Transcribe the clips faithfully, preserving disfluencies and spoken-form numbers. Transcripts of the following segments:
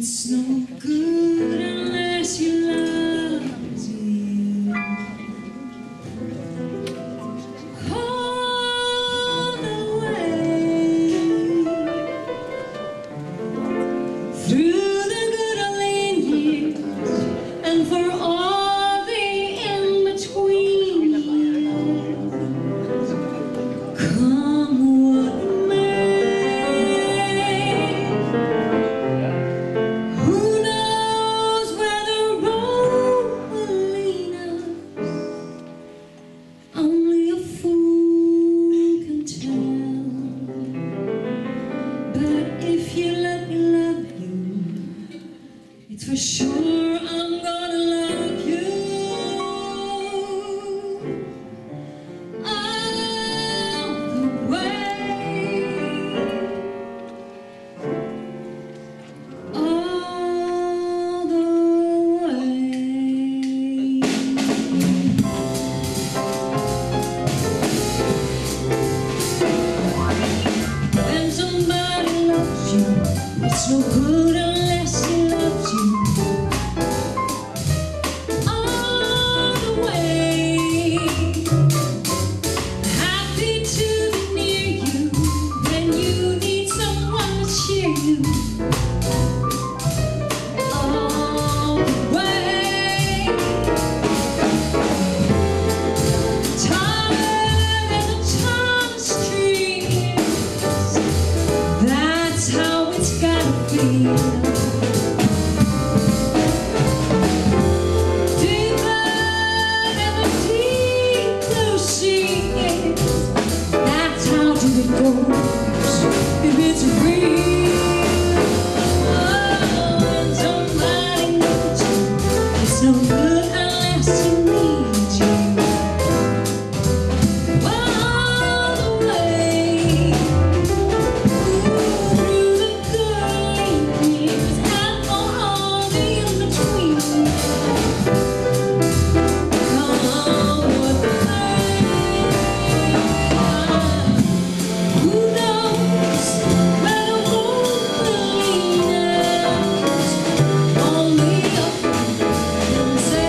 It's no good unless you love you. All the way through the good old lean years and for all the in-between. Come what may, who knows where the road will lead us? Only a fool can tell. But if you let me love you, it's for sure I'm gonna love you. All the way, all the way. When somebody loves you, it's no good unless he loves you. All the way, happy to be near you when you need someone to cheer you. All the way, tired as a tallest streams. That's how it's gotta feel. Deeper than the deep blue sea is. That's how deep it goes if it's real. Oh, when somebody knows you, it's no good unless he needs you. All the way through the good years and for all the in-between. Come what may, who knows where the road will lead us? Only a fool can say.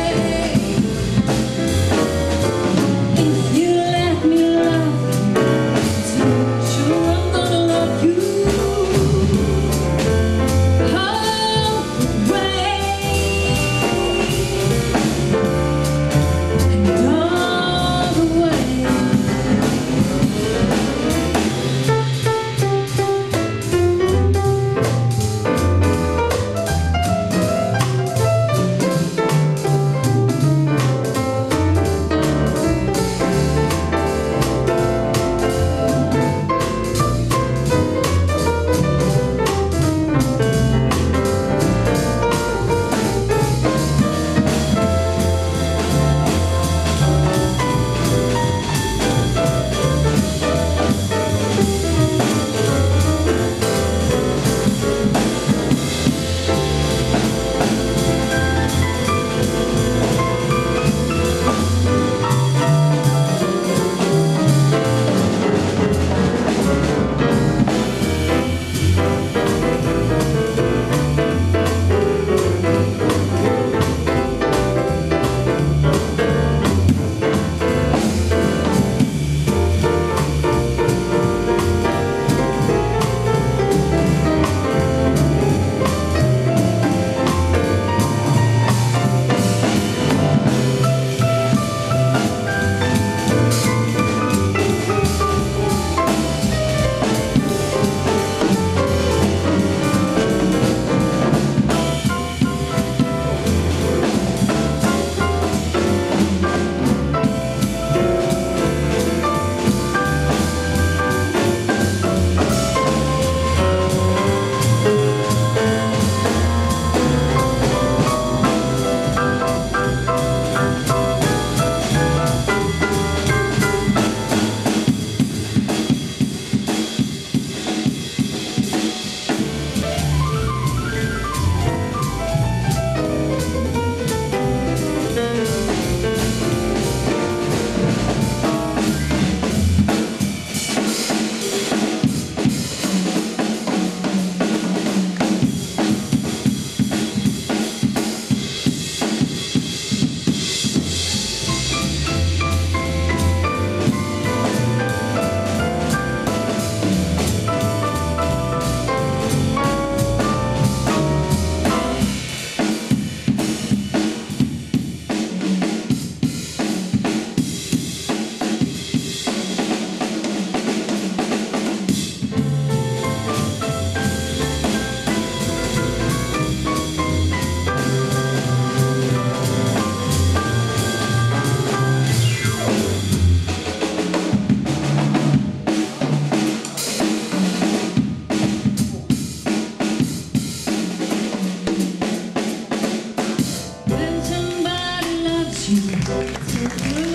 Good.